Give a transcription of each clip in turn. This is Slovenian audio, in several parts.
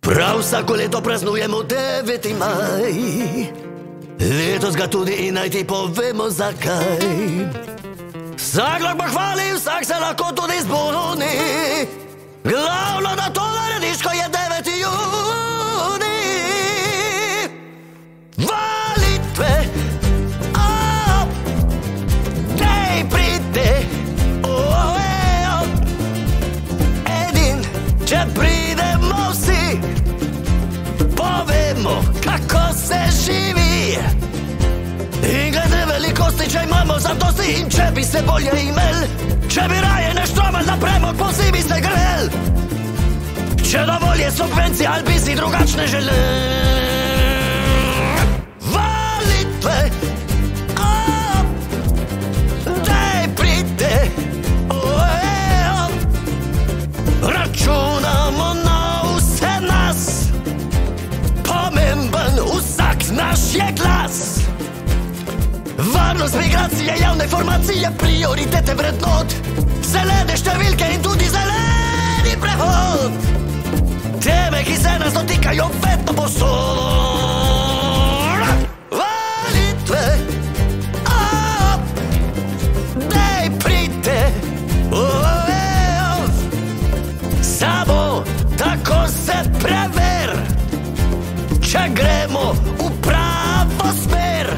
Prav vsako leto praznujemo 9. maj, letos ga tudi in naj ti povemo zakaj. Vsak lahko hvali, vsak se lahko tudi zbuni, glavno da to narediš, ko je 9. juni. Valitve, dej pride, edin, če pridemo vsi, povemo, kako se živi. In glede velikosti, če imamo zadosti, in če bi se bolje imel, če bi raje ne štromal na premog, po zimi se grel. Če dovolj je subvencija, ali bi si drugačne želel. Valitve, dej pride, računamo na vse nas, pomemben vsak naš je glas. Varnost, migracije, javne formacije, prioritete vrednot, zelene številke in tudi zeleni prehod. Teme, ki se nas dotikajo vedno posod. Valitve, dej pride, samo tako se prever, če gremo v pravo smer.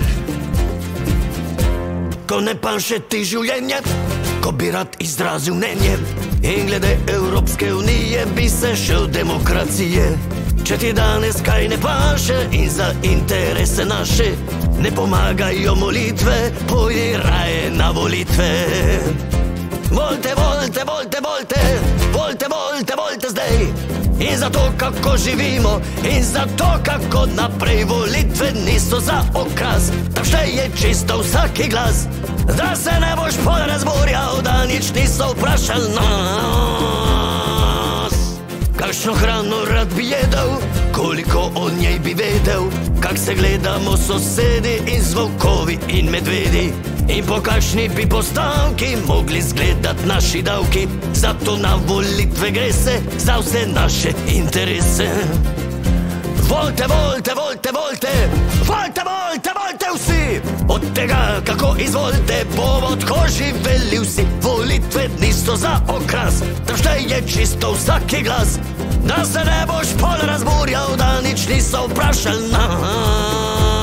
Ko ne panše ti življenje, ko bi rad izrazil mnenje, in glede Evropske unije bi se šel demokracije. Če ti danes kaj ne panše in za interese naše ne pomagajo molitve, pojdi raje na volitve. Volte, volte, volte, volte, volte, volte, volte zdaj. In za to, kako živimo, in za to, kako naprej. Volitve niso za okras, tam šteje čisto vsaki glas. Da se ne boš pol razburjal, da nič niso vprašal nas. Kakšno hrano rad bi jedel, koliko o njej bi vedel, kak se gledamo sosedi in z volkovi in medvedi. In po kakšni bi postavki mogli zgledat naši davki. Zato na volitve gre se za vse naše interese. Volte, volte, volte, volte, volte, volte, volte vsi. Od tega, kako izvolite, bomo tako živeli vsi. Volitve niso za okras, tam šteje čisto vsaki glas. Da se ne boš pol razburjal, da nič niso vprašal nas.